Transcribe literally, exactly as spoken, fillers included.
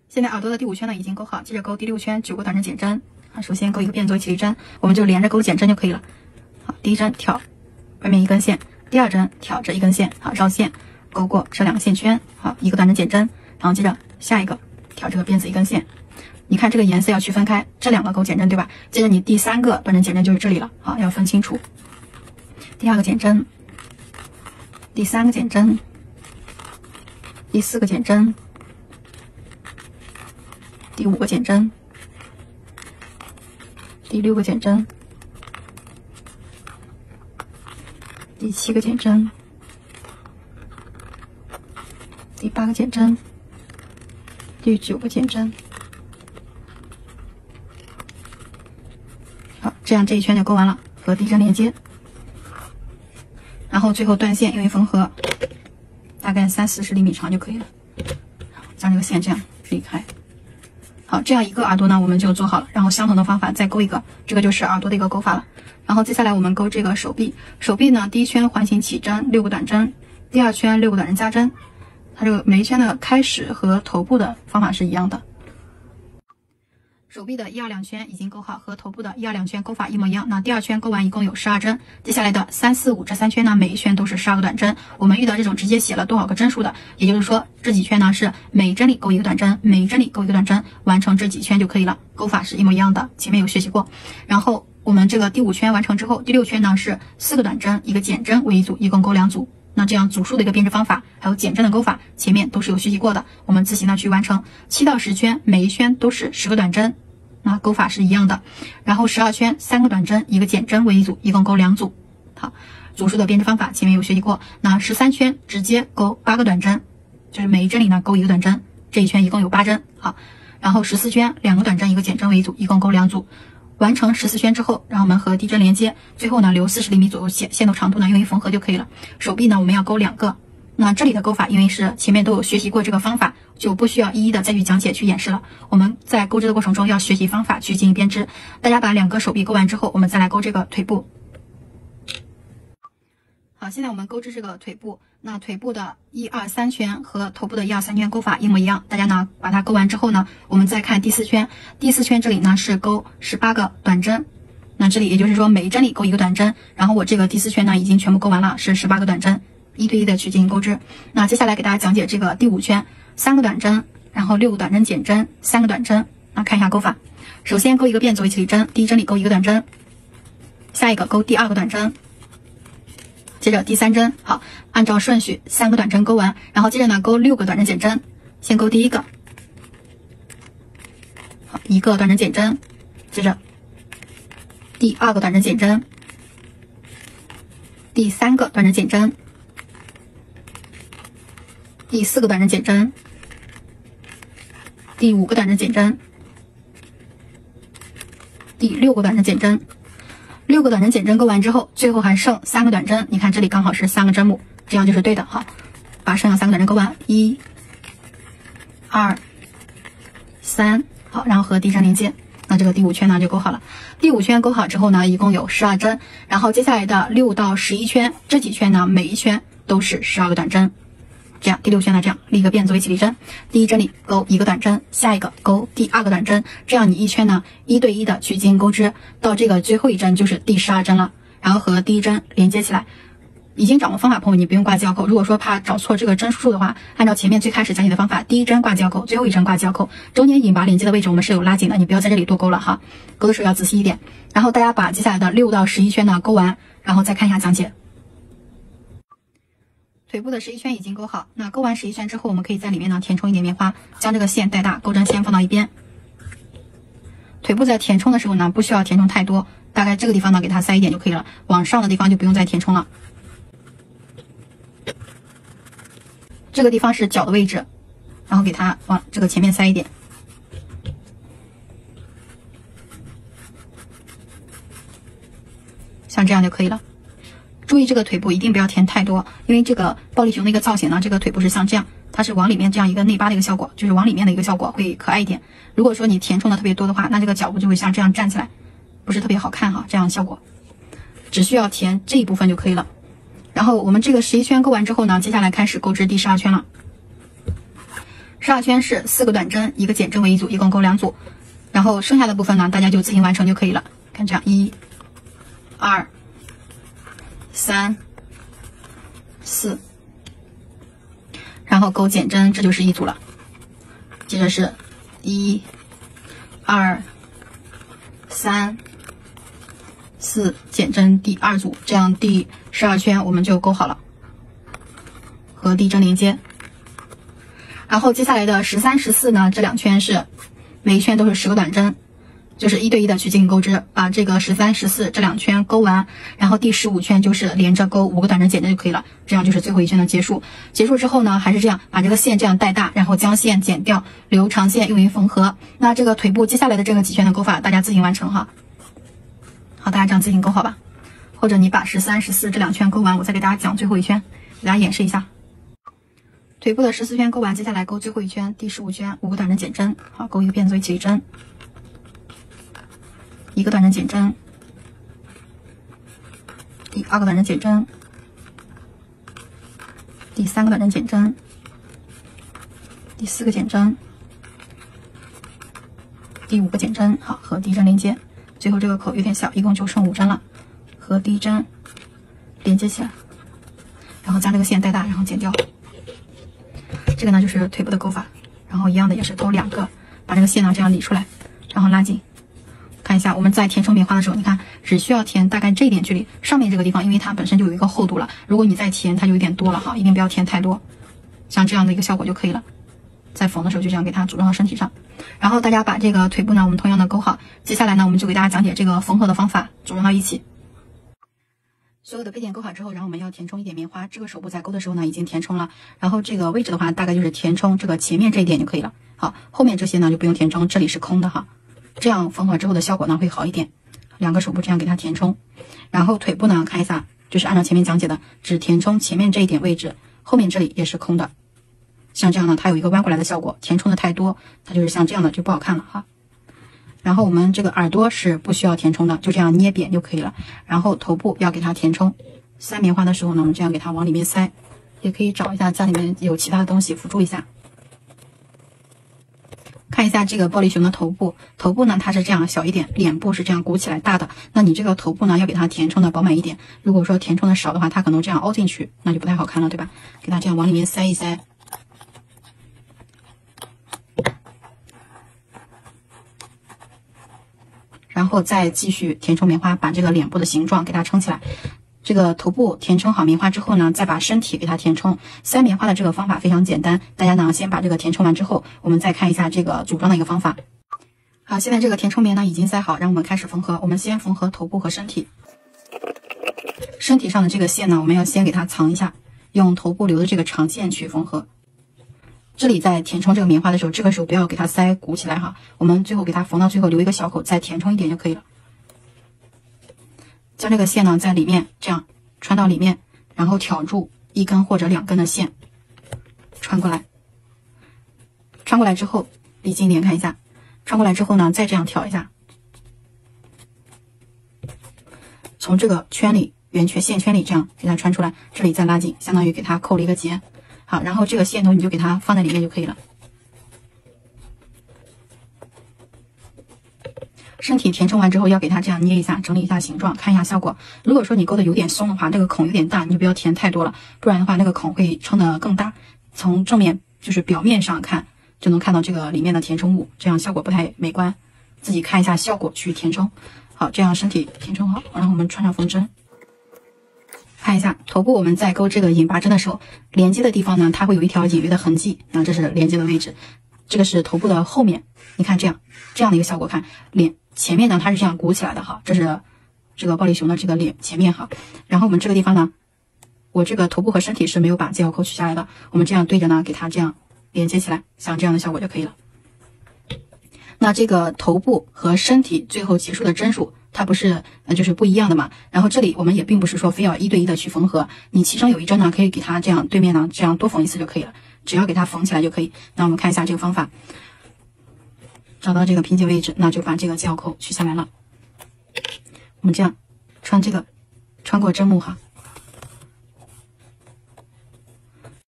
现在耳朵的第五圈呢已经勾好，接着勾第六圈九个短针减针啊。首先勾一个变作为起立针，我们就连着勾减针就可以了。好，第一针挑外面一根线，第二针挑这一根线，好，绕线勾过这两个线圈，好，一个短针减针，然后接着下一个挑这个辫子一根线。你看这个颜色要区分开，这两个勾减针对吧？接着你第三个短针减针就是这里了，好，要分清楚。第二个减针，第三个减针，第四个减针，第五个减针，第六个减针，第七个减针，第八个减针，第九个减针。好，这样这一圈就勾完了，和第一针连接，然后最后断线，用于缝合，大概三四十厘米长就可以了。将这个线这样离开。好，这样一个耳朵呢我们就做好了，然后相同的方法再勾一个，这个就是耳朵的一个勾法了。然后接下来我们勾这个手臂，手臂呢第一圈环形起针六个短针，第二圈六个短针加针，它这个每一圈的开始和头部的方法是一样的。手臂的一二两圈已经勾好，和头部的一二两圈勾法一模一样。那第二圈勾完一共有十二针，接下来的三四五这三圈呢，每一圈都是十二个短针。我们遇到这种直接写了多少个针数的，也就是说这几圈呢是每针里勾一个短针，每针里勾一个短针，完成这几圈就可以了。勾法是一模一样的，前面有学习过。然后我们这个第五圈完成之后，第六圈呢是四个短针一个减针为一组，一共勾两组。那这样组数的一个编织方法，还有减针的勾法，前面都是有学习过的，我们自行的去完成。七到十圈，每一圈都是十个短针，那勾法是一样的。然后十二圈，三个短针，一个减针为一组，一共勾两组。好，组数的编织方法前面有学习过。那十三圈直接勾八个短针，就是每一针里呢勾一个短针，这一圈一共有八针。好，然后十四圈，两个短针，一个减针为一组，一共勾两组。完成十四圈之后，让我们和第一针连接，最后呢留四十厘米左右线线头长度呢用于缝合就可以了。手臂呢我们要勾两个，那这里的勾法因为是前面都有学习过这个方法，就不需要一一的再去讲解去演示了。我们在钩织的过程中要学习方法去进行编织。大家把两个手臂勾完之后，我们再来勾这个腿部。好，现在我们钩织这个腿部，那腿部的一二三圈和头部的一二三圈勾法一模一样。大家呢把它勾完之后呢，我们再看第四圈，第四圈这里呢是勾十八个短针，那这里也就是说每一针里勾一个短针，然后我这个第四圈呢已经全部勾完了，是十八个短针，一对一的去进行钩织。那接下来给大家讲解这个第五圈，三个短针，然后六个短针减针，三个短针。那看一下勾法，首先勾一个辫作为起立针，第一针里勾一个短针，下一个勾第二个短针。接着第三针，好，按照顺序三个短针勾完，然后接着呢勾六个短针减针，先勾第一个，好，一个短针减针，接着第二个短针减针，第三个短针减针，第四个短针减针，第五个短针减针，第六个短针减针。六个短针减针勾完之后，最后还剩三个短针，你看这里刚好是三个针目，这样就是对的。好，把剩下三个短针勾完，一、二、三，好，然后和第一针连接，那这个第五圈呢就勾好了。第五圈勾好之后呢，一共有十二针，然后接下来的六到十一圈，这几圈呢每一圈都是十二个短针。这样第六圈呢这样立个辫作为起立针，第一针里勾一个短针，下一个勾第二个短针，这样你一圈呢一对一的去进行钩织，到这个最后一针就是第十二针了，然后和第一针连接起来。已经掌握方法朋友你不用挂记扣，如果说怕找错这个针数的话，按照前面最开始讲解的方法，第一针挂记扣，最后一针挂记扣，中间引拔连接的位置我们是有拉紧的，你不要在这里多勾了哈，勾的时候要仔细一点。然后大家把接下来的六到十一圈呢勾完，然后再看一下讲解。腿部的十一圈已经勾好，那勾完十一圈之后，我们可以在里面呢填充一点棉花，将这个线带大，钩针先放到一边。腿部在填充的时候呢，不需要填充太多，大概这个地方呢给它塞一点就可以了，往上的地方就不用再填充了。这个地方是脚的位置，然后给它往这个前面塞一点。像这样就可以了。注意这个腿部一定不要填太多，因为这个暴力熊的一个造型呢，这个腿部是像这样，它是往里面这样一个内八的一个效果，就是往里面的一个效果会可爱一点。如果说你填充的特别多的话，那这个脚部就会像这样站起来，不是特别好看哈，这样的效果。只需要填这一部分就可以了。然后我们这个十一圈勾完之后呢，接下来开始钩织第十二圈了。 十二圈是四个短针，一个减针为一组，一共钩两组。然后剩下的部分呢，大家就自行完成就可以了。看这样，一、二、三、四，然后钩减针，这就是一组了。接着是一、二、三、四，减针第二组，这样第十二圈我们就钩好了，和第一针连接。然后接下来的十三、十四呢，这两圈是每一圈都是十个短针，就是一对一的去进行钩织，把这个十三、十四这两圈钩完，然后第十五圈就是连着钩五个短针减针就可以了，这样就是最后一圈的结束。结束之后呢，还是这样，把这个线这样带大，然后将线剪掉，留长线用于缝合。那这个腿部接下来的这个几圈的钩法，大家自行完成哈。好，大家这样自行钩好吧，或者你把十三、十四这两圈钩完，我再给大家讲最后一圈，给大家演示一下。腿部的十四圈钩完，接下来钩最后一圈，第十五圈五个短针减针，好，钩一个辫子为起针，一个短针减针，第二个短针减针，第三个短针减针，第四个减针，第五个减针，好，和第一针连接。最后这个口有点小，一共就剩五针了，和第一针连接起来，然后将这个线带大，然后剪掉。这个呢就是腿部的钩法，然后一样的也是钩两个，把这个线呢这样理出来，然后拉紧。看一下我们在填充棉花的时候，你看只需要填大概这一点距离，上面这个地方因为它本身就有一个厚度了，如果你再填它就有点多了哈，一定不要填太多，像这样的一个效果就可以了。在缝的时候就这样给它组装到身体上，然后大家把这个腿部呢我们同样的钩好，接下来呢我们就给大家讲解这个缝合的方法，组装到一起。所有的配件钩好之后，然后我们要填充一点棉花。这个手部在钩的时候呢，已经填充了。然后这个位置的话，大概就是填充这个前面这一点就可以了。好，后面这些呢就不用填充，这里是空的哈。这样缝合之后的效果呢会好一点。两个手部这样给它填充，然后腿部呢看一下，就是按照前面讲解的，只填充前面这一点位置，后面这里也是空的。像这样呢，它有一个弯过来的效果。填充的太多，它就是像这样的就不好看了哈。然后我们这个耳朵是不需要填充的，就这样捏扁就可以了。然后头部要给它填充，塞棉花的时候呢，我们这样给它往里面塞，也可以找一下家里面有其他的东西辅助一下。看一下这个玻璃熊的头部，头部呢它是这样小一点，脸部是这样鼓起来大的。那你这个头部呢要给它填充的饱满一点。如果说填充的少的话，它可能这样凹进去，那就不太好看了，对吧？给它这样往里面塞一塞。然后再继续填充棉花，把这个脸部的形状给它撑起来。这个头部填充好棉花之后呢，再把身体给它填充。塞棉花的这个方法非常简单，大家呢先把这个填充完之后，我们再看一下这个组装的一个方法。好，现在这个填充棉呢已经塞好，让我们开始缝合。我们先缝合头部和身体。身体上的这个线呢，我们要先给它藏一下，用头部留的这个长线去缝合。这里在填充这个棉花的时候，这个时候不要给它塞鼓起来哈，我们最后给它缝到最后留一个小口，再填充一点就可以了。将这个线呢在里面这样穿到里面，然后挑住一根或者两根的线穿过来。穿过来之后离近一点看一下，穿过来之后呢再这样挑一下，从这个圈里圆圈线圈里这样给它穿出来，这里再拉紧，相当于给它扣了一个结。好，然后这个线头你就给它放在里面就可以了。身体填充完之后，要给它这样捏一下，整理一下形状，看一下效果。如果说你钩的有点松的话，这个孔有点大，你就不要填太多了，不然的话那个孔会撑得更大。从正面就是表面上看，就能看到这个里面的填充物，这样效果不太美观。自己看一下效果去填充。好，这样身体填充好，然后我们穿上缝针。看一下头部，我们在钩这个引拔针的时候，连接的地方呢，它会有一条隐约的痕迹，那这是连接的位置。这个是头部的后面，你看这样这样的一个效果，看脸前面呢它是这样鼓起来的哈，这是这个暴力熊的这个脸前面哈。然后我们这个地方呢，我这个头部和身体是没有把接口扣取下来的，我们这样对着呢给它这样连接起来，像这样的效果就可以了。那这个头部和身体最后结束的针数，它不是呃就是不一样的嘛。然后这里我们也并不是说非要一对一的去缝合，你其中有一针呢，可以给它这样对面呢这样多缝一次就可以了，只要给它缝起来就可以。那我们看一下这个方法，找到这个拼接位置，那就把这个接口取下来了。我们这样穿这个穿过针目哈。